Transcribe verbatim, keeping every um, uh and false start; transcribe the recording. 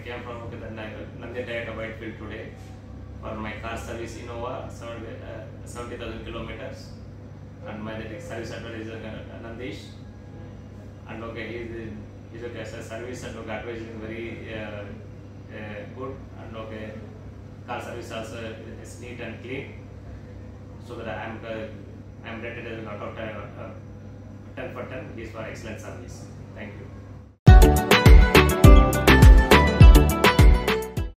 came from okay, the Nandi Toyota Whitefield today for my car service Innova seventy thousand kilometers, and my the service address is uh, Nandish, and okay, he is he's okay as a service and okay, advising very uh, uh, good, and okay, car service also is neat and clean, so that I am uh, I am rated as out of ten, uh, ten for ten. He is for excellent service. Thank you.